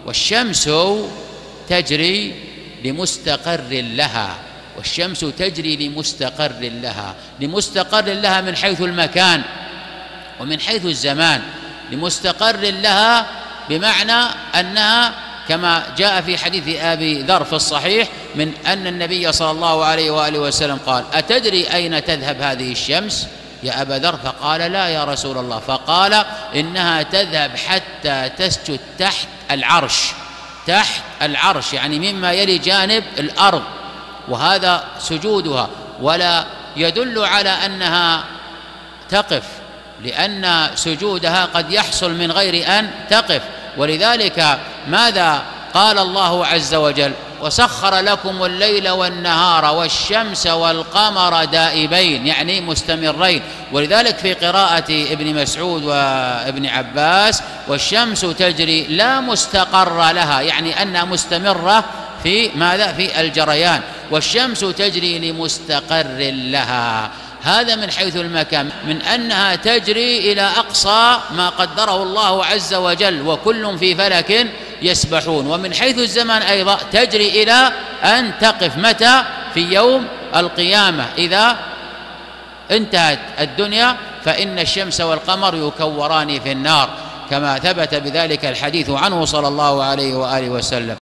والشمس تجري لمستقر لها، والشمس تجري لمستقر لها، لمستقر لها من حيث المكان ومن حيث الزمان. لمستقر لها بمعنى أنها كما جاء في حديث أبي ذر في الصحيح من أن النبي صلى الله عليه وآله وسلم قال: أتدري أين تذهب هذه الشمس يا أبا ذر؟ فقال: لا يا رسول الله. فقال: إنها تذهب حتى تسجد تحت العرش، تحت العرش يعني مما يلي جانب الأرض، وهذا سجودها. ولا يدل على أنها تقف، لأن سجودها قد يحصل من غير أن تقف. ولذلك ماذا قال الله عز وجل؟ وسخر لكم الليل والنهار والشمس والقمر دائبين، يعني مستمرين. ولذلك في قراءة ابن مسعود وابن عباس: والشمس تجري لا مستقر لها، يعني أنها مستمرة في ماذا؟ في الجريان. والشمس تجري لمستقر لها، هذا من حيث المكان، من أنها تجري إلى أقصى ما قدره الله عز وجل، وكل في فلك يسبحون. ومن حيث الزمان أيضا تجري إلى أن تقف، متى؟ في يوم القيامة إذا انتهت الدنيا، فإن الشمس والقمر يكوران في النار، كما ثبت بذلك الحديث عنه صلى الله عليه وآله وسلم.